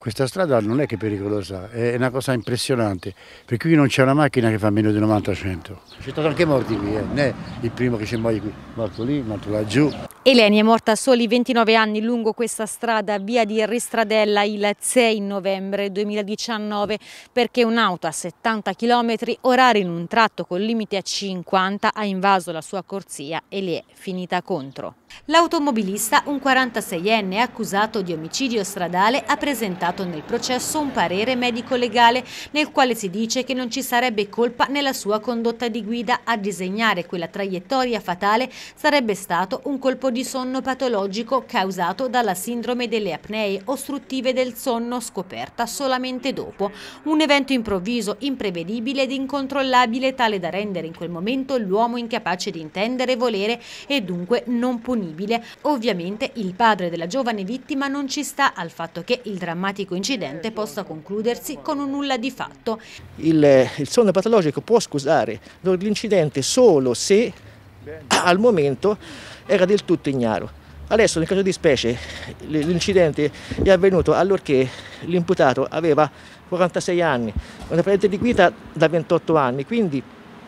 Questa strada non è che è pericolosa, è una cosa impressionante, per cui non c'è una macchina che fa meno di 90-100. C'è stato anche morti qui, né il primo che c'è morto lì, morto laggiù. Eleni è morta a soli 29 anni lungo questa strada, via di Ristradella, il 6 novembre 2019, perché un'auto a 70 km orari in un tratto con limite a 50 ha invaso la sua corsia e le è finita contro. L'automobilista, un 46enne accusato di omicidio stradale, ha presentato nel processo un parere medico-legale nel quale si dice che non ci sarebbe colpa nella sua condotta di guida. A disegnare quella traiettoria fatale sarebbe stato un colpo di sonno patologico causato dalla sindrome delle apnee ostruttive del sonno, scoperta solamente dopo. Un evento improvviso, imprevedibile ed incontrollabile, tale da rendere in quel momento l'uomo incapace di intendere e volere e dunque non punibile. Ovviamente il padre della giovane vittima non ci sta al fatto che il drammatico incidente possa concludersi con un nulla di fatto. Il sonno patologico può scusare l'incidente solo se al momento era del tutto ignaro. Adesso nel caso di specie l'incidente è avvenuto allorché l'imputato aveva 46 anni, una precedente di guida da 28 anni, quindi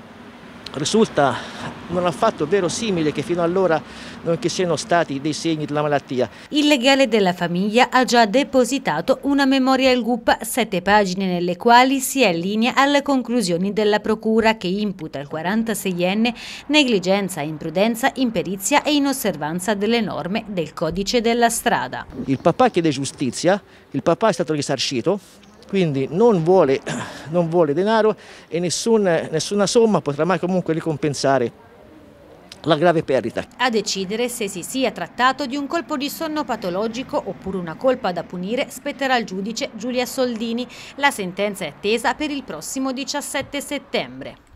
risulta non affatto verosimile che fino allora non ci siano stati dei segni della malattia. Il legale della famiglia ha già depositato una memorial GUP, 7 pagine nelle quali si allinea alle conclusioni della procura che imputa al 46enne negligenza, imprudenza, imperizia e inosservanza delle norme del codice della strada. Il papà chiede giustizia, il papà è stato risarcito, quindi non vuole denaro e nessuna somma potrà mai comunque ricompensare la grave perdita. A decidere se si sia trattato di un colpo di sonno patologico oppure una colpa da punire spetterà al giudice Giulia Soldini. La sentenza è attesa per il prossimo 17 settembre.